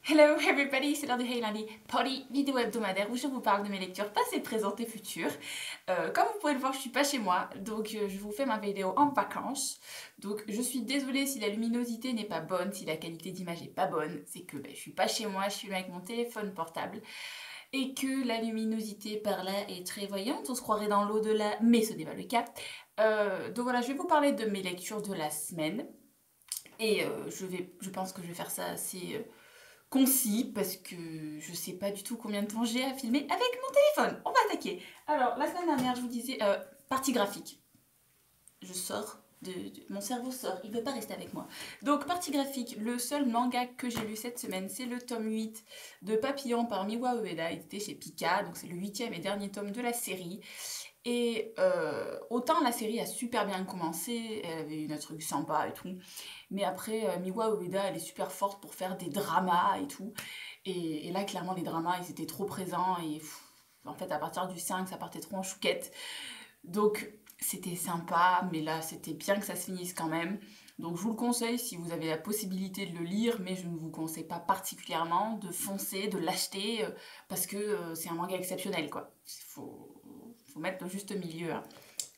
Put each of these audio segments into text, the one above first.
Hello everybody, c'est l'heure du Hey Lundi, Polly, vidéo hebdomadaire où je vous parle de mes lectures passées, présentes et futures. Comme vous pouvez le voir, je suis pas chez moi, donc je vous fais ma vidéo en vacances. Donc je suis désolée si la luminosité n'est pas bonne, si la qualité d'image est pas bonne, c'est que je suis pas chez moi, je suis avec mon téléphone portable et que la luminosité par là est très voyante, on se croirait dans l'au-delà, mais ce n'est pas le cas. Donc voilà, je vais vous parler de mes lectures de la semaine et je pense que je vais faire ça assez concis parce que je sais pas du tout combien de temps j'ai à filmer avec mon téléphone. On va attaquer. Alors, la semaine dernière, je vous disais, partie graphique. Je sors mon cerveau sort, il veut pas rester avec moi. Donc, partie graphique, le seul manga que j'ai lu cette semaine, c'est le tome 8 de Papillon par Miwa Ueda, édité chez Pika, donc c'est le huitième et dernier tome de la série. Et autant la série a super bien commencé, elle avait une truc sympa et tout, mais après Miwa Ueda elle est super forte pour faire des dramas et tout. Et là clairement les dramas ils étaient trop présents et en fait à partir du 5 ça partait trop en chouquette. Donc c'était sympa, mais là c'était bien que ça se finisse quand même. Donc je vous le conseille si vous avez la possibilité de le lire, mais je ne vous conseille pas particulièrement de foncer, de l'acheter, parce que c'est un manga exceptionnel quoi. Faut mettre le juste milieu, hein.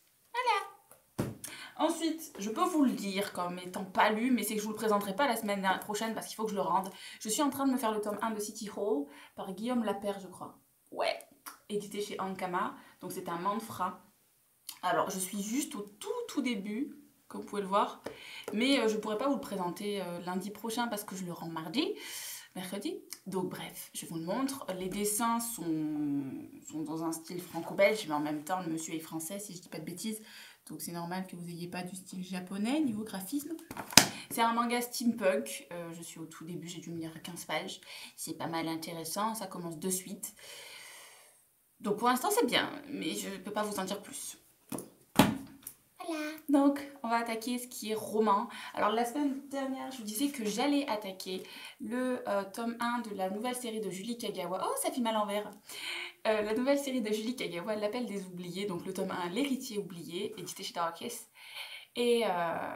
Ensuite, je peux vous le dire comme étant pas lu, mais c'est que je vous le présenterai pas la semaine prochaine parce qu'il faut que je le rende. Je suis en train de me faire le tome 1 de City Hall par Guillaume Lapère, je crois. Ouais, édité chez Ankama, donc c'est un manfra. Alors, je suis juste au tout début, comme vous pouvez le voir, mais je pourrais pas vous le présenter lundi prochain parce que je le rends mercredi. Donc bref, je vous le montre. Les dessins sont dans un style franco-belge, mais en même temps, le monsieur est français, si je dis pas de bêtises. Donc c'est normal que vous n'ayez pas du style japonais niveau graphisme. C'est un manga steampunk. Je suis au tout début, j'ai dû me lire 15 pages. C'est pas mal intéressant, ça commence de suite. Donc pour l'instant c'est bien, mais je ne peux pas vous en dire plus. Voilà. Donc, on va attaquer ce qui est roman. Alors, la semaine dernière, je vous disais que j'allais attaquer le tome 1 de la nouvelle série de Julie Kagawa. Oh, ça fait mal en vert. La nouvelle série de Julie Kagawa, L'appel des oubliés, donc le tome 1, L'héritier oublié, édité chez Darkest. Et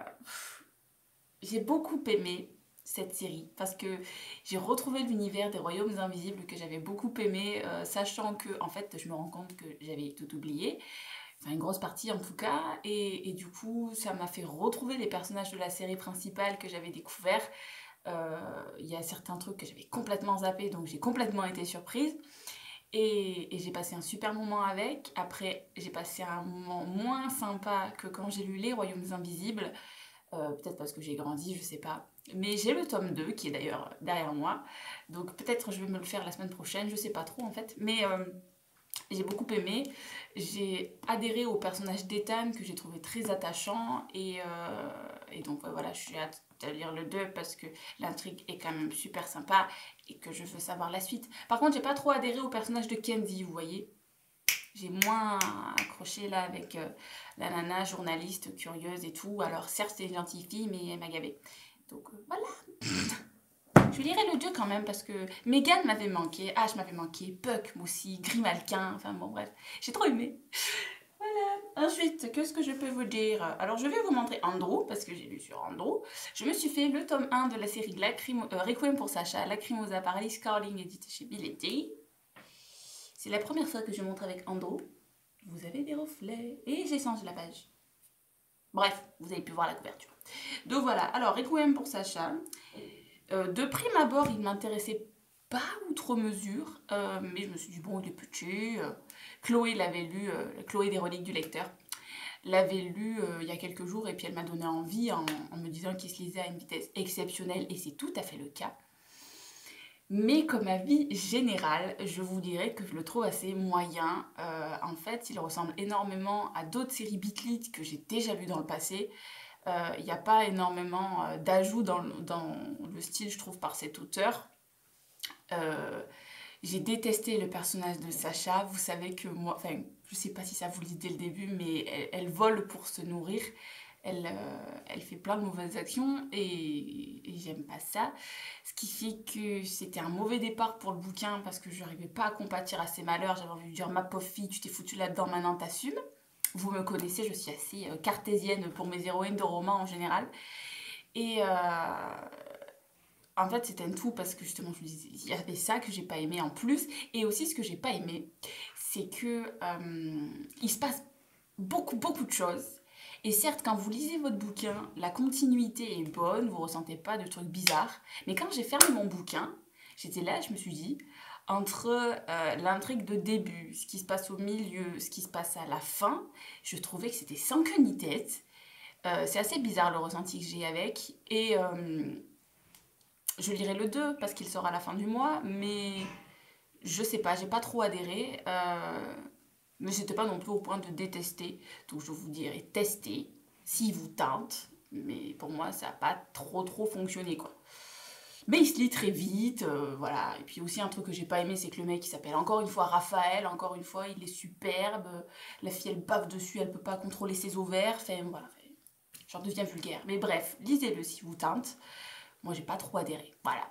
j'ai beaucoup aimé cette série parce que j'ai retrouvé l'univers des royaumes invisibles que j'avais beaucoup aimé, sachant que, en fait, je me rends compte que j'avais tout oublié, enfin une grosse partie en tout cas, et du coup ça m'a fait retrouver les personnages de la série principale que j'avais découverts. Il y a certains trucs que j'avais complètement zappé, donc j'ai complètement été surprise. Et j'ai passé un super moment avec. Après, j'ai passé un moment moins sympa que quand j'ai lu Les Royaumes Invisibles. Peut-être parce que j'ai grandi, je sais pas. Mais j'ai le tome 2 qui est d'ailleurs derrière moi. Donc peut-être je vais me le faire la semaine prochaine, je sais pas trop en fait. Mais j'ai beaucoup aimé. J'ai adhéré au personnage d'Ethan que j'ai trouvé très attachant. Et donc voilà, je suis hâte de lire le 2 parce que l'intrigue est quand même super sympa et que je veux savoir la suite. Par contre, j'ai pas trop adhéré au personnage de Candy, vous voyez. J'ai moins accroché là avec la nana journaliste curieuse et tout. Alors certes, c'est une gentille fille, mais elle m'a gavé. Donc voilà. Je lirai le 2 quand même parce que Megan m'avait manqué, Ash m'avait manqué, Puck aussi, Grimalkin, enfin bon bref, j'ai trop aimé. Voilà. Ensuite, qu'est-ce que je peux vous dire? Alors je vais vous montrer Andrew parce que j'ai lu sur Andrew. Je me suis fait le tome 1 de la série Requiem pour Sacha, Lacrimosa par Alice Carling édité chez Billetti. C'est la première fois que je montre avec Andrew. Vous avez des reflets et j'ai changé la page. Bref, vous avez pu voir la couverture. Donc voilà, alors Requiem pour Sacha. De prime abord, il m'intéressait pas outre mesure, mais je me suis dit, bon, il est petit. Chloé l'avait lu, Chloé des reliques du lecteur, l'avait lu il y a quelques jours et puis elle m'a donné envie en me disant qu'il se lisait à une vitesse exceptionnelle et c'est tout à fait le cas. Mais comme avis général, je vous dirais que je le trouve assez moyen. En fait, il ressemble énormément à d'autres séries Beatlit que j'ai déjà lues dans le passé. Il n'y a pas énormément d'ajouts dans le style, je trouve, par cet auteur. Euh, j'ai détesté le personnage de Sacha. Vous savez que moi, enfin, je sais pas si ça vous le dit dès le début, mais elle vole pour se nourrir. Elle fait plein de mauvaises actions et j'aime pas ça. Ce qui fait que c'était un mauvais départ pour le bouquin parce que je n'arrivais pas à compatir à ses malheurs. J'avais envie de dire, ma pauvre fille, tu t'es foutue là-dedans, maintenant t'assumes. Vous me connaissez, je suis assez cartésienne pour mes héroïnes de romans en général. Et en fait, c'était un tout parce que justement, je me disais, il y avait ça que j'ai pas aimé en plus. Et aussi, ce que j'ai pas aimé, c'est que il se passe beaucoup de choses. Et certes, quand vous lisez votre bouquin, la continuité est bonne, vous ressentez pas de trucs bizarres. Mais quand j'ai fermé mon bouquin, j'étais là, je me suis dit, entre l'intrigue de début, ce qui se passe au milieu, ce qui se passe à la fin, je trouvais que c'était sans queue ni tête. C'est assez bizarre le ressenti que j'ai avec. Et je lirai le 2 parce qu'il sort à la fin du mois, mais je sais pas, j'ai pas trop adhéré. Mais c'était pas non plus au point de détester. Donc je vous dirais tester, s'il vous tente. Mais pour moi, ça n'a pas trop fonctionné, quoi. Mais il se lit très vite, voilà. Et puis aussi un truc que j'ai pas aimé, c'est que le mec il s'appelle encore une fois Raphaël, encore une fois il est superbe. La fille elle bave dessus, elle peut pas contrôler ses ovaires. Enfin voilà, j'en deviens vulgaire. Mais bref, lisez-le si vous tente. Moi j'ai pas trop adhéré, voilà.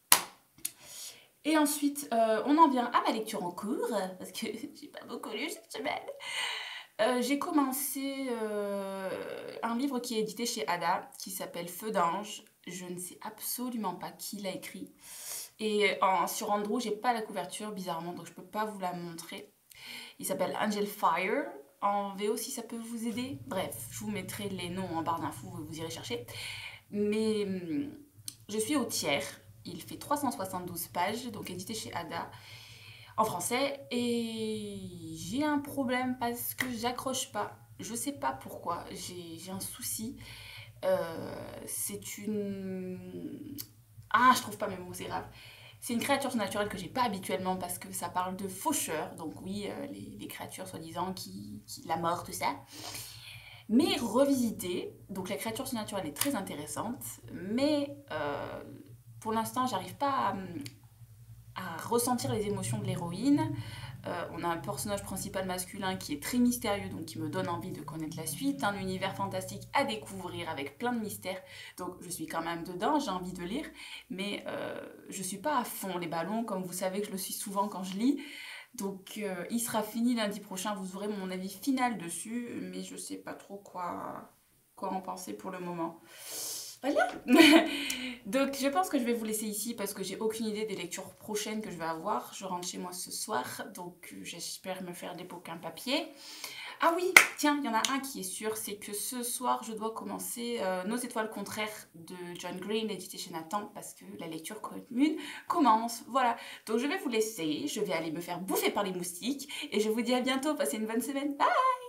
Et ensuite, on en vient à ma lecture en cours, parce que j'ai pas beaucoup lu cette semaine. J'ai commencé un livre qui est édité chez Ada, qui s'appelle Feu d'ange. Je ne sais absolument pas qui l'a écrit. Et sur Andrew, j'ai pas la couverture, bizarrement, donc je peux pas vous la montrer. Il s'appelle Angel Fire. En VO, si ça peut vous aider. Bref, je vous mettrai les noms en barre d'infos, vous irez chercher. Mais je suis au tiers. Il fait 372 pages, donc édité chez Ada, en français. Et j'ai un problème parce que j'accroche pas. Je sais pas pourquoi. J'ai un souci. C'est une... Ah, je trouve pas mes mots, c'est grave. C'est une créature surnaturelle que j'ai pas habituellement parce que ça parle de faucheurs. Donc oui, les créatures soi-disant qui... La mort, tout ça. Mais revisité, donc la créature surnaturelle est très intéressante, mais pour l'instant, j'arrive pas à ressentir les émotions de l'héroïne. On a un personnage principal masculin qui est très mystérieux, donc qui me donne envie de connaître la suite, un univers fantastique à découvrir avec plein de mystères, donc je suis quand même dedans, j'ai envie de lire, mais je suis pas à fond les ballons, comme vous savez que je le suis souvent quand je lis, donc il sera fini lundi prochain, vous aurez mon avis final dessus, mais je sais pas trop quoi en penser pour le moment. Voilà. Donc je pense que je vais vous laisser ici parce que j'ai aucune idée des lectures prochaines que je vais avoir. Je rentre chez moi ce soir, donc j'espère me faire des bouquins papier. Ah oui, tiens, il y en a un qui est sûr, c'est que ce soir je dois commencer Nos étoiles contraires de John Green, édité chez Nathan, parce que la lecture commune commence. Voilà, donc je vais vous laisser, je vais aller me faire bouffer par les moustiques, et je vous dis à bientôt, passez une bonne semaine. Bye!